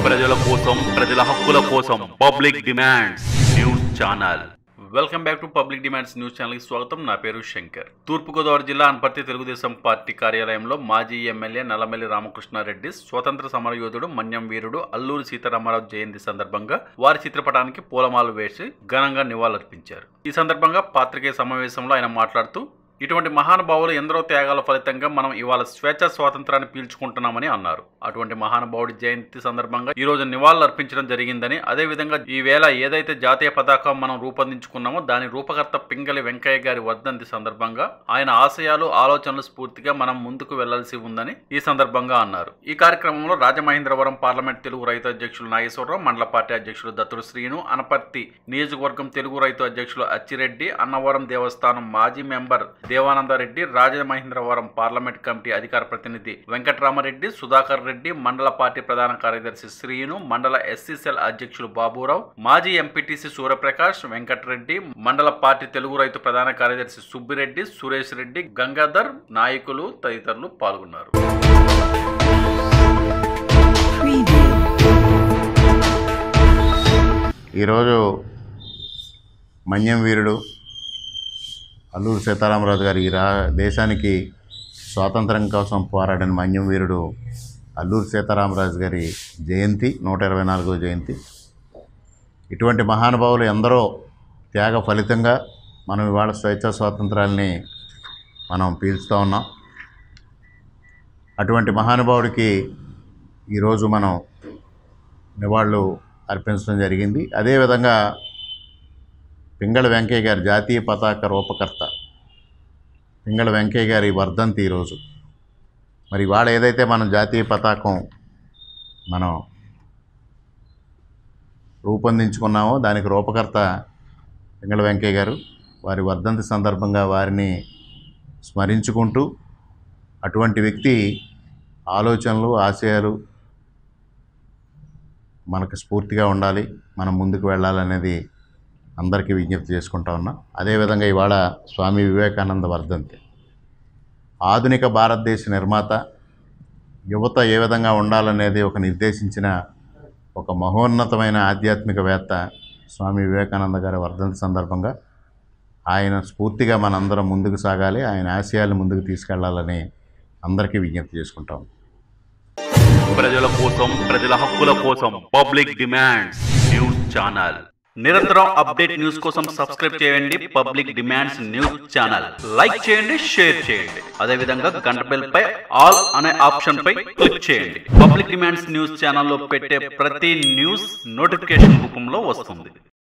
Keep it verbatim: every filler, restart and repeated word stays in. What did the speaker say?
ప్రజల కోసం ప్రజల హక్కుల కోసం public demands news channel. Welcome back to public demands news channel కి స్వాగతం. నా పేరు శంకర్. తూర్పుగోదావరి జిల్లా అనపర్తి తెలుగుదేశం పార్టీ కార్యాలయంలో మాజీ ఎమ్మెల్యే నల్లమల్లి రామకృష్ణారెడ్డి స్వతంత్ర సమరయోధుడు మన్యం వీరుడు అల్లూరి సీతారామరాజు జయంతి సందర్భంగా వారి చిత్రపటానికి పూలమాలలు వేసి ఘనంగా నివాళులర్పించారు. ఈ సందర్భంగా పాత్రికేయ సమావేశంలో ఆయన మాట్లాడుతూ ఇటువంటి మహానుభావులు ఎందరో త్యాగాల ఫలితంగా మనం ఇవాళ స్వేచ్ఛ స్వాతంత్రాన్ని పీల్చుకుంటున్నామని అన్నారు. అటువంటి మహానుభావుడి జయంతి సందర్భంగా ఈ రోజు నివాళులు అర్పించడం జరిగిందని, అదేవిధంగా ఈ వేళ ఏదైతే జాతీయ పతాకం మనం రూపొందించుకున్నామో దాని రూపకర్త పింగళి వెంకయ్య గారి వర్ధంతి సందర్భంగా ఆయన ఆశయాలు ఆలోచనలు స్ఫూర్తిగా మనం ముందుకు వెళ్లాల్సి ఉందని ఈ సందర్భంగా అన్నారు. ఈ కార్యక్రమంలో రాజమహేంద్రవరం పార్లమెంట్ తెలుగు రైతు అధ్యక్షులు నాగేశ్వరరావు, మండల పార్టీ అధ్యక్షులు దత్తుడు శ్రీను, అనపర్తి నియోజకవర్గం తెలుగు రైతు అధ్యక్షులు అచ్చిరెడ్డి, అన్నవరం దేవస్థానం మాజీ member Devanandareddy, Rajamahendravaram parliament committee అధికార ప్రతినిధి వెంకటరామరెడ్డి, సుధాకర్ రెడ్డి, మండల పార్టీ ప్రధాన కార్యదర్శి శ్రీను, మండల ఎస్సీసెల్ అధ్యక్షులు బాబురావు, మాజీ ఎంపీటీసీ సూర్యప్రకాష్, వెంకటరెడ్డి, మండల పార్టీ తెలుగు రైతు ప్రధాన కార్యదర్శి సుబ్బిరెడ్డి, సురేష్ రెడ్డి, గంగాధర్, నాయకులు తదితరులు పాల్గొన్నారు. ఈరోజు మన్యం వీరుడు అల్లూరి సీతారామరాజు గారి ఈ రా దేశానికి స్వాతంత్రం కోసం పోరాడిన మన్యం వీరుడు అల్లూరి సీతారామరాజు గారి జయంతి, నూట ఇరవై నాలుగో జయంతి. ఇటువంటి మహానుభావులు ఎందరో త్యాగ ఫలితంగా మనం ఇవాళ స్వేచ్ఛా స్వాతంత్రాలని మనం పీల్చుతూ ఉన్నాం. అటువంటి మహానుభావుడికి ఈరోజు మనం నివాళులు అర్పించడం జరిగింది. అదేవిధంగా పింగళి వెంకయ్య గారి జాతీయ పతాక రూపకర్త పింగళి వెంకయ్య గారి వర్ధంతి ఈరోజు. మరి ఇవాళ ఏదైతే మనం జాతీయ పతాకం మనం రూపొందించుకున్నామో దానికి రూపకర్త పింగళి వెంకయ్య గారు. వారి వర్ధంతి సందర్భంగా వారిని స్మరించుకుంటూ అటువంటి వ్యక్తి ఆలోచనలు ఆశయాలు మనకు స్ఫూర్తిగా ఉండాలి, మనం ముందుకు వెళ్ళాలనేది అందరికీ విజ్ఞప్తి చేసుకుంటా ఉన్నా. అదేవిధంగా ఇవాళ స్వామి వివేకానంద వర్ధంతి. ఆధునిక భారతదేశ నిర్మాత, యువత ఏ విధంగా ఉండాలనేది ఒక నిర్దేశించిన ఒక మహోన్నతమైన ఆధ్యాత్మికవేత్త స్వామి వివేకానంద గారి వర్ధంతి సందర్భంగా ఆయన స్ఫూర్తిగా మనందరం ముందుకు సాగాలి, ఆయన ఆశయాలను ముందుకు తీసుకెళ్లాలని అందరికీ విజ్ఞప్తి చేసుకుంటాం. ప్రజల కోసం ప్రజల హక్కుల కోసం పబ్లిక్ డిమాండ్స్ న్యూస్ ఛానల్. నిరంతరం అప్డేట్ న్యూస్ కోసం సబ్స్క్రైబ్ చేయండి public demands news channel. Like చేయండి, షేర్ చేయండి. అదేవిధంగా గంట బెల్ పై ఆల్ అనే ఆప్షన్ పై క్లిక్ చేయండి. పబ్లిక్ డిమాండ్స్ న్యూస్ ఛానల్లో పెట్టే ప్రతి న్యూస్ నోటిఫికేషన్ రూపంలో వస్తుంది.